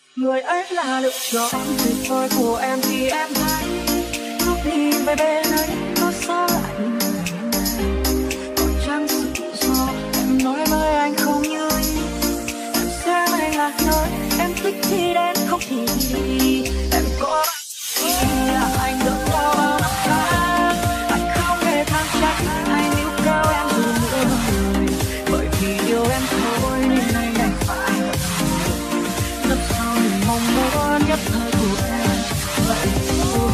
Người ấy là lựa chọn tuyệt vời của em thì em thấy lúc đi về bên ấy có xa lạnh. Còn chẳng sự do em nói với anh không như ý. Em sẽ anh là nơi em thích thì đến không thì đi. Em có ý là anh được lo bao năm tháng. Anh không hề than trách hay níu kéo em dù nữa người. Bởi vì yêu em thôi nên anh đành phải lớp sau mình mong muốn nhất thời của em vậy thôi.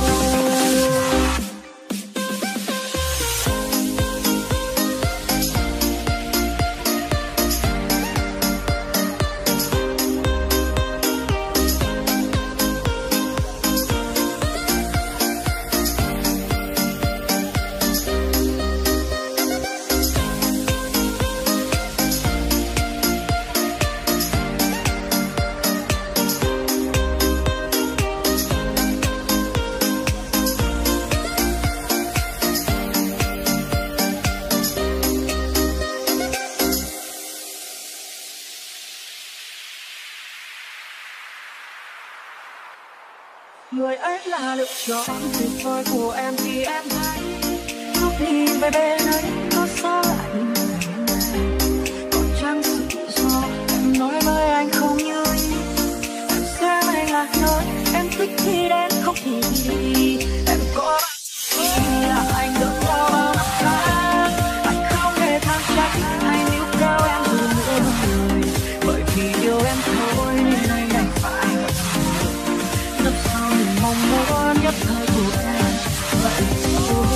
Người ấy là lựa chọn tuyệt vời của em thì em thấy lúc đi về bên ấy có xa lạnh. Còn chẳng sự do em nói với anh không như ý. Em sẽ anh là nơi em thích thì đến không thì đi. Em có ý là anh được lo bao năm tháng. Anh không hề than trách hay níu kéo em dù nữa người. Bởi vì yêu em thôi nên anh đành phải lớp sau mình mong muốn nhất thời của em vậy thôi.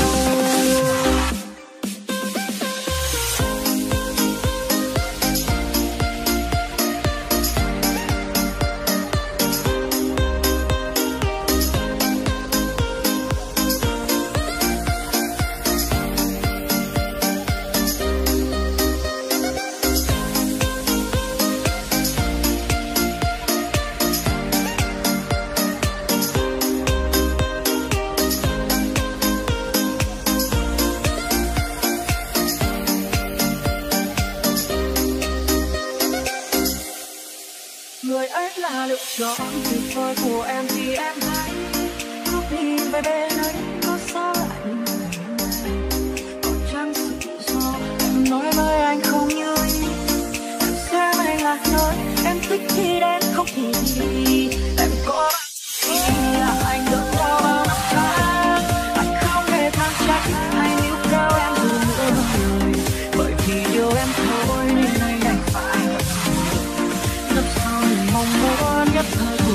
Người ấy là lựa chọn tuyệt vời của em thì em thấy lúc đi về bên ấy có xa lạnh. Còn chẳng sự do em nói với anh không như ý. Em sẽ anh là nơi em thích thì đến không thì đi. Em có ý là anh được lo bao năm tháng. Anh không hề than trách hay níu kéo em dù nữa người. Bởi vì yêu em thôi nên anh đành phải lớp sau mình mong muốn nhất thời.